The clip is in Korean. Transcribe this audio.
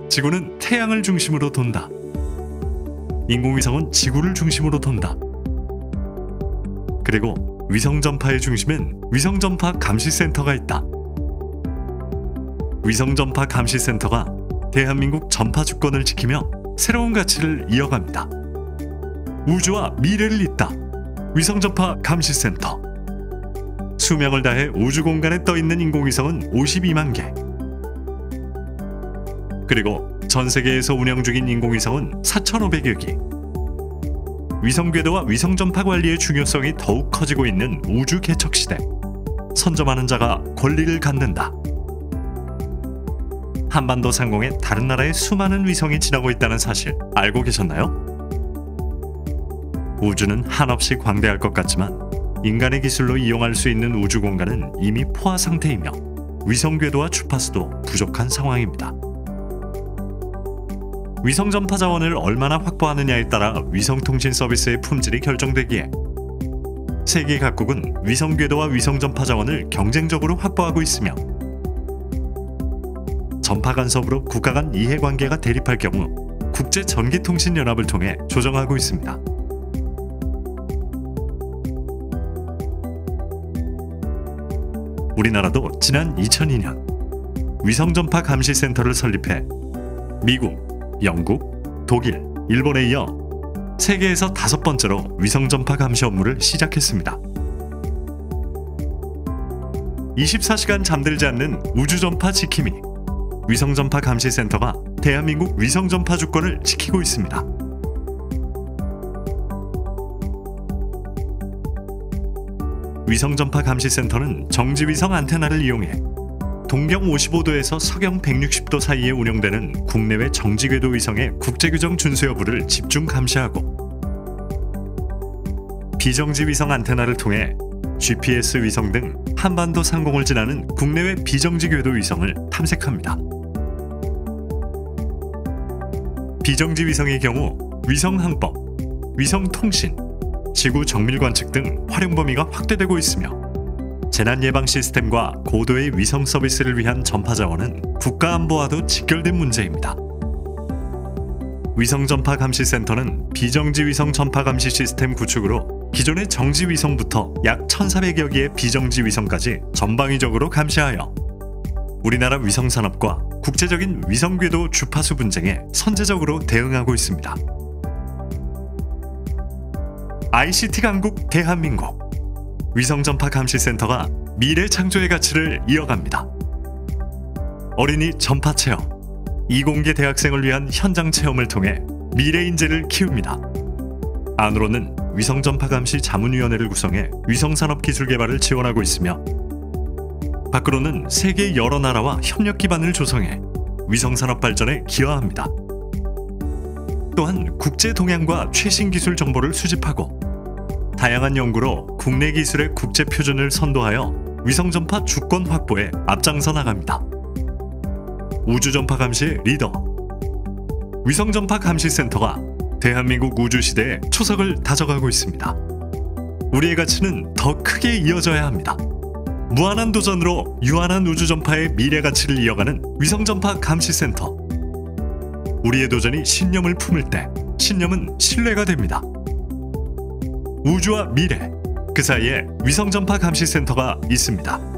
지구는 태양을 중심으로 돈다. 인공위성은 지구를 중심으로 돈다. 그리고 위성전파의 중심엔 위성전파 감시센터가 있다. 위성전파 감시센터가 대한민국 전파 주권을 지키며 새로운 가치를 이어갑니다. 우주와 미래를 잇다. 위성전파 감시센터. 수명을 다해 우주 공간에 떠있는 인공위성은 52만 개. 그리고 전 세계에서 운영 중인 인공위성은 4,500여 개. 위성 궤도와 위성 전파 관리의 중요성이 더욱 커지고 있는 우주 개척 시대. 선점하는 자가 권리를 갖는다. 한반도 상공에 다른 나라의 수많은 위성이 지나고 있다는 사실 알고 계셨나요? 우주는 한없이 광대할 것 같지만 인간의 기술로 이용할 수 있는 우주 공간은 이미 포화 상태이며 위성 궤도와 주파수도 부족한 상황입니다. 위성 전파 자원을 얼마나 확보하느냐에 따라 위성통신 서비스의 품질이 결정되기에 세계 각국은 위성 궤도와 위성 전파 자원을 경쟁적으로 확보하고 있으며 전파 간섭으로 국가 간 이해관계가 대립할 경우 국제전기통신연합을 통해 조정하고 있습니다. 우리나라도 지난 2002년 위성전파 감시센터를 설립해 미국, 영국, 독일, 일본에 이어 세계에서 5번째로 위성전파 감시 업무를 시작했습니다. 24시간 잠들지 않는 우주전파 지킴이 위성전파 감시센터가 대한민국 위성전파 주권을 지키고 있습니다. 위성전파 감시센터는 정지위성 안테나를 이용해 동경 55도에서 서경 160도 사이에 운영되는 국내외 정지궤도 위성의 국제규정 준수 여부를 집중 감시하고 비정지 위성 안테나를 통해 GPS 위성 등 한반도 상공을 지나는 국내외 비정지 궤도 위성을 탐색합니다. 비정지 위성의 경우 위성항법, 위성통신, 지구 정밀 관측 등 활용 범위가 확대되고 있으며 재난 예방 시스템과 고도의 위성 서비스를 위한 전파 자원은 국가 안보와도 직결된 문제입니다. 위성 전파 감시센터는 비정지 위성 전파 감시 시스템 구축으로 기존의 정지 위성부터 약 1,400여 개의 비정지 위성까지 전방위적으로 감시하여 우리나라 위성 산업과 국제적인 위성 궤도 주파수 분쟁에 선제적으로 대응하고 있습니다. ICT 강국 대한민국 위성전파 감시센터가 미래 창조의 가치를 이어갑니다. 어린이 전파 체험, 이공계 대학생을 위한 현장 체험을 통해 미래 인재를 키웁니다. 안으로는 위성전파 감시 자문위원회를 구성해 위성산업 기술 개발을 지원하고 있으며 밖으로는 세계 여러 나라와 협력 기반을 조성해 위성산업 발전에 기여합니다. 또한 국제 동향과 최신 기술 정보를 수집하고 다양한 연구로 국내 기술의 국제 표준을 선도하여 위성전파 주권 확보에 앞장서 나갑니다. 우주전파 감시의 리더 위성전파 감시센터가 대한민국 우주시대의 초석을 다져가고 있습니다. 우리의 가치는 더 크게 이어져야 합니다. 무한한 도전으로 유한한 우주전파의 미래 가치를 이어가는 위성전파 감시센터. 우리의 도전이 신념을 품을 때 신념은 신뢰가 됩니다. 우주와 미래, 그 사이에 위성전파 감시센터가 있습니다.